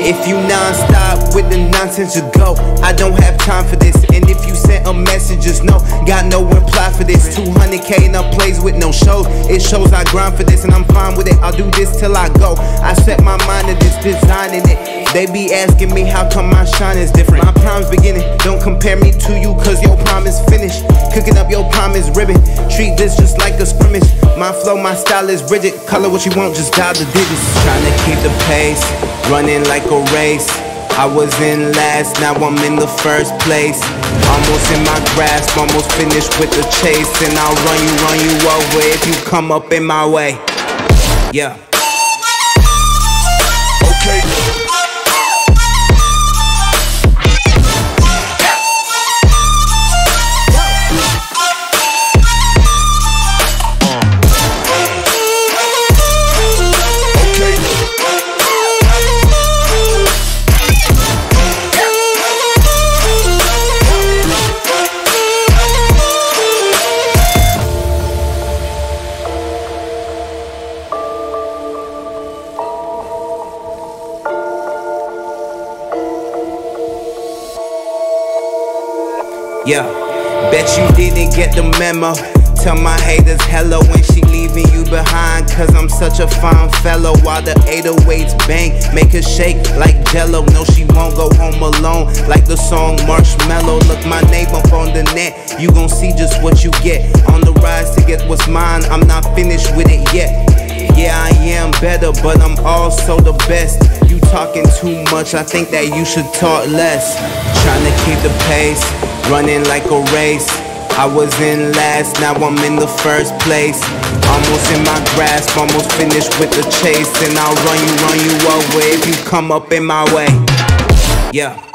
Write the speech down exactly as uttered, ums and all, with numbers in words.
If you non-stop with the nonsense, just go. I don't have time for this. And if you sent a message, just know, got no reply for this. Two hundred K in a place with no shows. It shows I grind for this and I'm fine with it. I'll do this till I go. I set my mind to this, designing it. They be asking me how come my shine is different. My prime's beginning. Don't compare me to you cause your prime is finished. Cooking up your prime is ribbon. Treat this just like a scrimmage. My flow, my style is rigid. Color what you want, just dial the digits. Trying to keep the pace, running like a race. I was in last, now I'm in the first place. Almost in my grasp, almost finished with the chase. And I'll run you, run you over if you come up in my way. Yeah. Okay. Yeah, bet you didn't get the memo. Tell my haters hello when she leaving you behind. Cause I'm such a fine fellow. While the eight oh eights bang, make her shake like jello. No, she won't go home alone, like the song Marshmallow. Look my name up on the net, you gon' see just what you get. On the rise to get what's mine, I'm not finished with it yet. Yeah, I am better, but I'm also the best. You talking too much, I think that you should talk less. Trying to keep the pace, running like a race. I was in last, now I'm in the first place. Almost in my grasp, almost finished with the chase. And I'll run you, run you over if you come up in my way. Yeah.